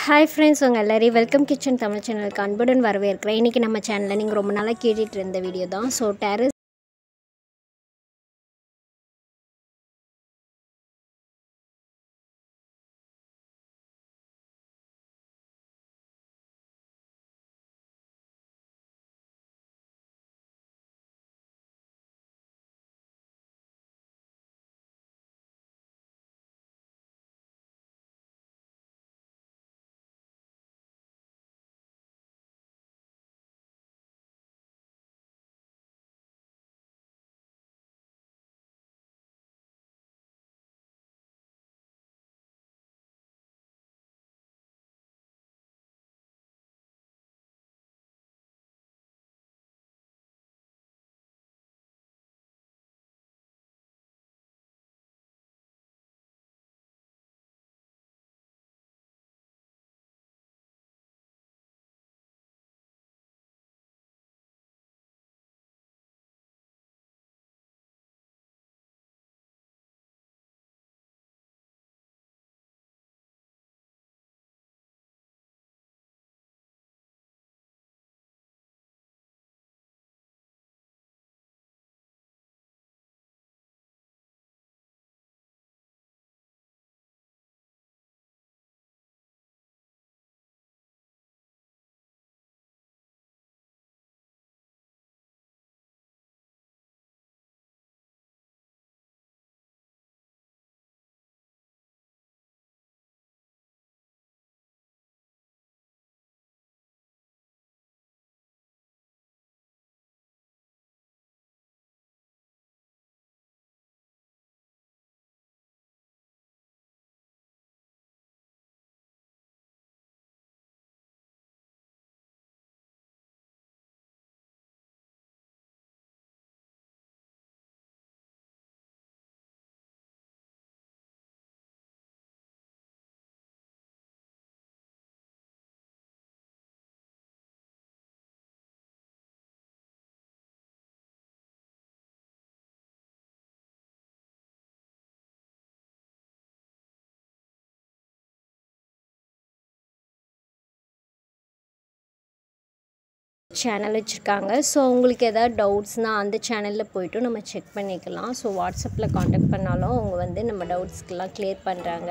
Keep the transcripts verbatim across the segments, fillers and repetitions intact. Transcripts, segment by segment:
Hi friends, உங்கள் எல்லாரையும் welcome kitchen Tamil சேனலுக்கு அன்புடன் வரவேற்கிறேன். இன்றைக்கி நம்ம சேனலில் நீங்கள் ரொம்ப நாளாக கேட்டுட்டு இருந்த வீடியோ தான். ஸோ டெரஸ் சேனல் வச்சுருக்காங்க. ஸோ உங்களுக்கு எதாவது டவுட்ஸ்னால் அந்த சேனலில் போய்ட்டு நம்ம செக் பண்ணிக்கலாம். ஸோ வாட்ஸ்அப்பில் காண்டாக்ட் பண்ணாலும் அவங்க வந்து நம்ம டவுட்ஸ்க்கெலாம் கிளியர் பண்ணுறாங்க.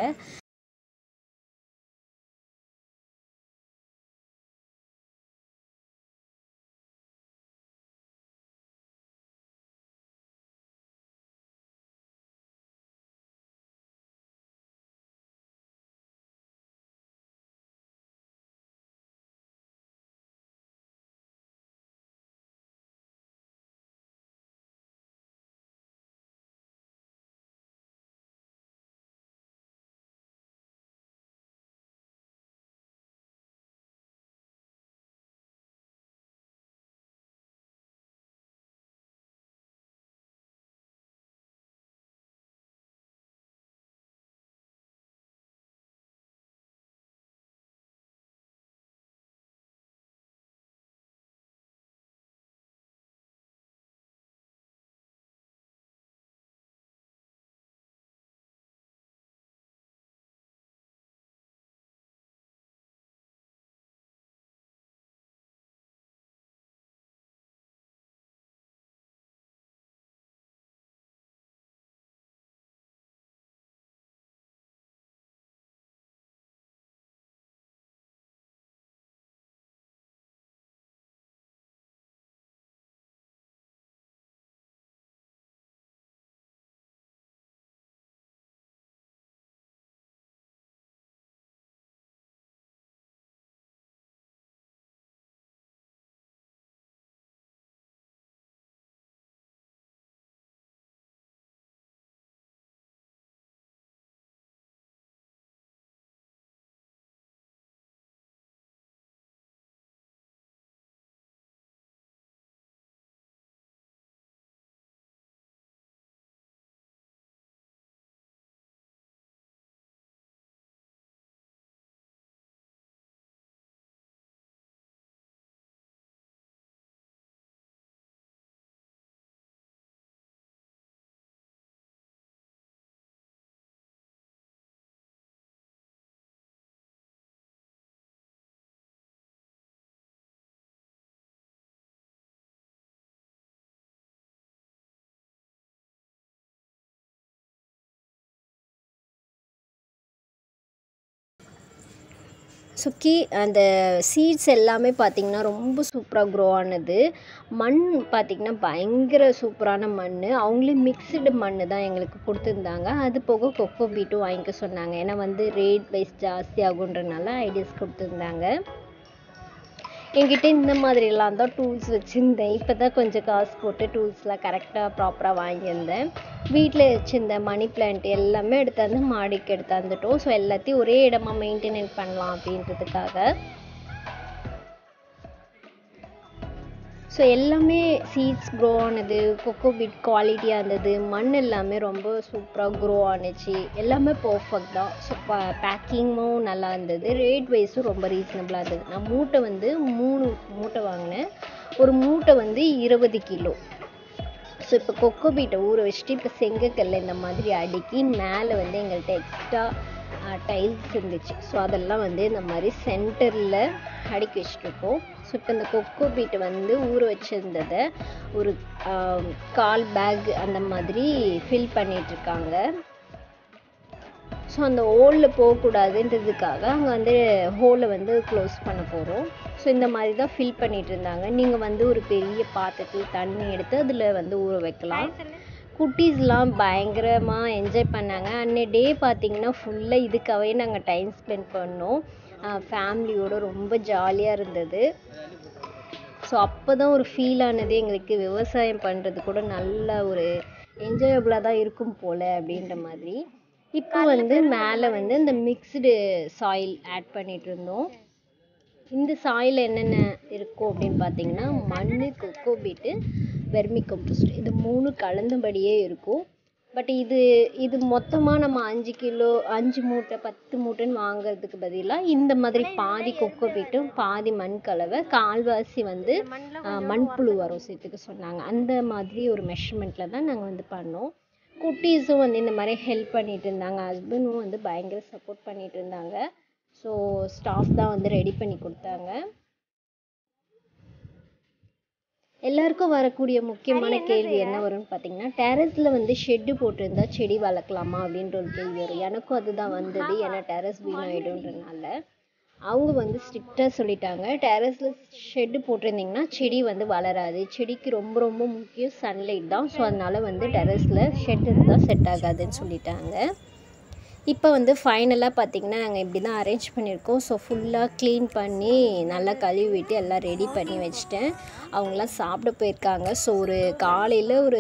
ஸோ கீ அந்த சீட்ஸ் எல்லாமே பார்த்திங்கன்னா ரொம்ப சூப்பராக க்ரோ ஆனது. மண் பார்த்திங்கன்னா பயங்கர சூப்பரான மண். அவங்களே மிக்ஸ்டு மண் தான் எங்களுக்கு கொடுத்துருந்தாங்க. அது போக கொக்கோ பீட்டும் வாங்கிக்க சொன்னாங்க. ஏன்னா வந்து ரேட் வைஸ் ஜாஸ்தி ஆகுன்றனால ஐடியாஸ் கொடுத்துருந்தாங்க. என்கிட்ட இந்த மாதிரிலாம் தான் டூல்ஸ் வச்சுருந்தேன். இப்போ தான் கொஞ்சம் காசு போட்டு டூல்ஸ்லாம் கரெக்டாக ப்ராப்பராக வாங்கியிருந்தேன். வீட்டில் வச்சுருந்த மணி பிளான்ட் எல்லாமே எடுத்தாந்து மாடிக்கு எடுத்தாந்துட்டோம். ஸோ எல்லாத்தையும் ஒரே இடமா மெயின்டெனன் பண்ணலாம் அப்படின்றதுக்காக. ஸோ எல்லாமே சீட்ஸ் க்ரோ ஆனது, கொக்கோ பீட் குவாலிட்டியாக இருந்தது, மண் எல்லாமே ரொம்ப சூப்பராக க்ரோ ஆணுச்சு. எல்லாமே பர்ஃபெக்ட் தான். ஸோ ப பேக்கிங்கும் நல்லா இருந்தது. ரேட் வைஸும் ரொம்ப ரீசனபிளாக இருந்தது. நான் மூட்டை வந்து மூணு மூட்டை வாங்கினேன். ஒரு மூட்டை வந்து இருபது கிலோ. ஸோ இப்போ கொக்கோ பீட்டை ஊற வச்சுட்டு இப்போ செங்கக்கல்ல இந்த மாதிரி அடுக்கி மேலே வந்து எங்கள்கிட்ட எக்ஸ்ட்ரா டைல்ஸ் இருந்துச்சு. ஸோ அதெல்லாம் வந்து இந்த மாதிரி சென்டரில் அடுக்கி வச்சுட்ருக்கோம். ஸோ இப்போ இந்த கொக்கோ பீட்டை வந்து ஊற வச்சுருந்ததை ஒரு கால் பேக் அந்த மாதிரி ஃபில் பண்ணிகிட்ருக்காங்க. ஸோ அந்த ஹோலில் போகக்கூடாதுன்றதுக்காக அங்கே வந்து ஹோலை வந்து க்ளோஸ் பண்ண போகிறோம். ஸோ இந்த மாதிரி தான் ஃபில் பண்ணிகிட்டு இருந்தாங்க. நீங்கள் வந்து ஒரு பெரிய பாத்திரத்தில் தண்ணி எடுத்து அதில் வந்து ஊற வைக்கலாம். குட்டீஸ்லாம் பயங்கரமாக என்ஜாய் பண்ணாங்க. அன்னை டே பார்த்திங்கன்னா ஃபுல்லாக இதுக்காகவே நாங்கள் டைம் ஸ்பெண்ட் பண்ணோம். ஃபேமிலியோடு ரொம்ப ஜாலியாக இருந்தது. ஸோ அப்போ தான் ஒரு ஃபீல் ஆனது எங்களுக்கு, விவசாயம் பண்ணுறது கூட நல்ல ஒரு என்ஜாயபுளாக தான் இருக்கும் போல் அப்படின்ற மாதிரி. இப்போ வந்து மேலே வந்து இந்த மிக்ஸ்டு சாயில் ஆட் பண்ணிகிட்டு இருந்தோம். இந்த சாயில் என்னென்ன இருக்கும் அப்படின்னு பார்த்தீங்கன்னா மண், கொக்கோ பீட்டு, வெர்மி கம்போஸ்ட் இது மூணு கலந்தபடியே இருக்கும். பட் இது இது மொத்தமாக நம்ம அஞ்சு கிலோ அஞ்சு மூட்டை பத்து மூட்டைன்னு வாங்குறதுக்கு பதிலாக இந்த மாதிரி பாதி கொக்கோ பீட்டும் பாதி மண் கலவை, கால்வாசி வந்து மண்புழு வரும் சேர்த்துக்க சொன்னாங்க. அந்த மாதிரி ஒரு மெஷர்மெண்ட்டில் தான் நாங்கள் வந்து பண்ணோம். குட்டீஸும் வந்து இந்த மாதிரி ஹெல்ப் பண்ணிகிட்டு இருந்தாங்க. ஹஸ்பண்டும் வந்து பயங்கர சப்போர்ட் பண்ணிகிட்டு இருந்தாங்க. ஸோ ஸ்டாஃப் தான் வந்து ரெடி பண்ணி கொடுத்தாங்க. எல்லாருக்கும் வரக்கூடிய முக்கியமான கேள்வி என்ன வரும்னு பார்த்தீங்கன்னா, டெரஸில் வந்து ஷெட்டு போட்டிருந்தா செடி வளர்க்கலாமா அப்படின்ற ஒரு கேள்வி வரும். எனக்கும் அதுதான் வந்தது. ஏன்னா டெரஸ் வீணாயிடும்ன்றனால அவங்க வந்து ஸ்ட்ரிக்டாக சொல்லிட்டாங்க, டெரஸில் ஷெட்டு போட்டிருந்தீங்கன்னா செடி வந்து வளராது. செடிக்கு ரொம்ப ரொம்ப முக்கியம் சன்லைட் தான். ஸோ அதனால் வந்து டெரஸில் ஷெட் இருந்தால் செட் ஆகாதுன்னு சொல்லிட்டாங்க. இப்போ வந்து ஃபைனலாக பார்த்திங்கன்னா நாங்கள் இப்படி தான் அரேஞ்ச் பண்ணியிருக்கோம். ஸோ ஃபுல்லாக க்ளீன் பண்ணி நல்லா கழுவி விட்டு எல்லாம் ரெடி பண்ணி வச்சுட்டேன். அவங்களாம் சாப்பிட போயிருக்காங்க. ஸோ ஒரு காலையில் ஒரு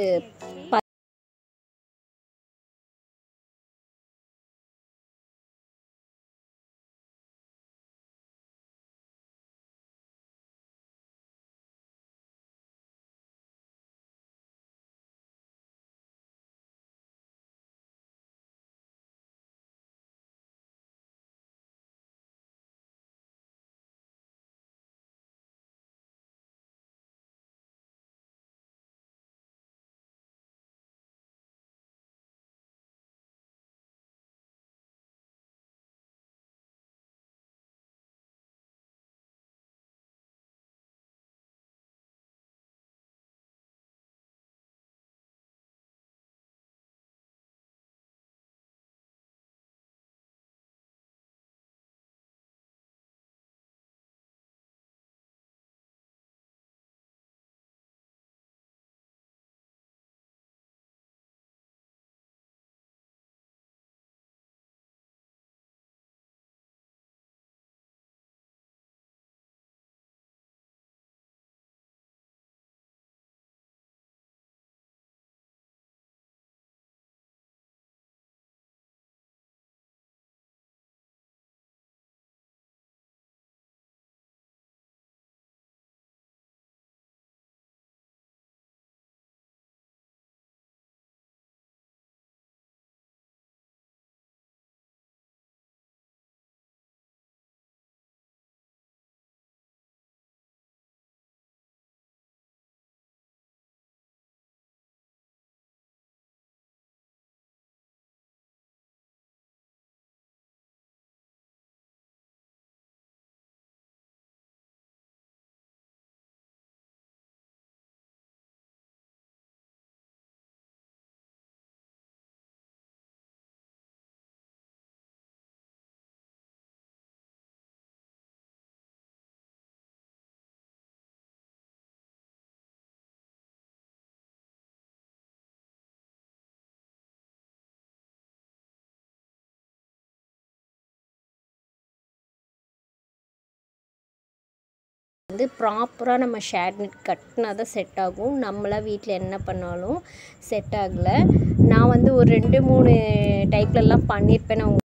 வந்து ப்ராப்பராக நம்ம ஷேட் நெட் கட்டினா தான் செட் ஆகும். நம்மளாம் வீட்டில் என்ன பண்ணாலும் செட் ஆகலை. நான் வந்து ஒரு ரெண்டு மூணு டைப்லலாம் பண்ணியிருப்பேன். நான்